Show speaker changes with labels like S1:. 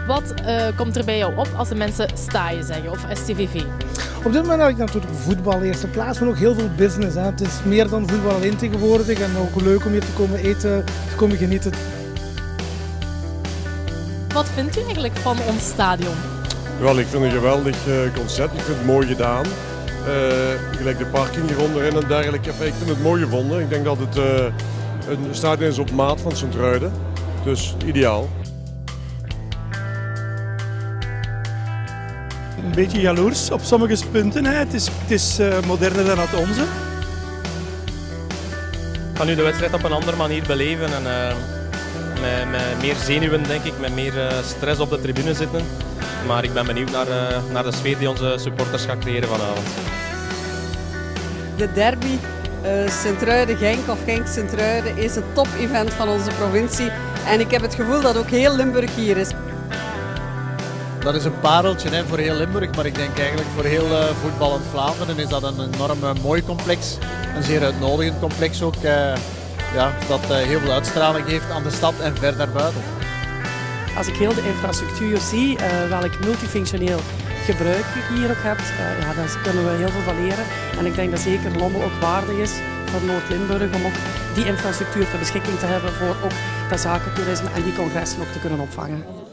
S1: Wat komt er bij jou op als de mensen staaien zeggen of STVV?
S2: Op dit moment heb ik natuurlijk voetbal eerste plaats, maar ook heel veel business. Hè. Het is meer dan voetbal alleen tegenwoordig en ook leuk om hier te komen eten, te komen genieten.
S1: Wat vindt u eigenlijk van ons stadion?
S3: Wel, ik vind het een geweldig concept. Ik vind het mooi gedaan. Gelijk de parking hieronder en dergelijke. Ik vind het mooi gevonden. Ik denk dat het een stadion is op maat van Sint-Truiden. Dus ideaal.
S4: Een beetje jaloers op sommige punten. Hè. Het is moderner dan het onze.
S5: Ik ga nu de wedstrijd op een andere manier beleven en met meer zenuwen, denk ik, met meer stress op de tribune zitten. Maar ik ben benieuwd naar de sfeer die onze supporters gaan creëren vanavond.
S6: De derby Sint-Truiden-Genk of Genk-Sint-Truiden is het top-event van onze provincie. En ik heb het gevoel dat ook heel Limburg hier is.
S7: Dat is een pareltje voor heel Limburg, maar ik denk eigenlijk voor heel voetballend Vlaanderen is dat een enorm mooi complex. Een zeer uitnodigend complex ook, dat heel veel uitstraling geeft aan de stad en ver daarbuiten.
S8: Als ik heel de infrastructuur zie, welk multifunctioneel gebruik je hier ook hebt, daar kunnen we heel veel van leren. En ik denk dat zeker Lommel ook waardig is voor Noord-Limburg om ook die infrastructuur ter beschikking te hebben voor ook dat zakentoerisme en die congressen ook te kunnen opvangen.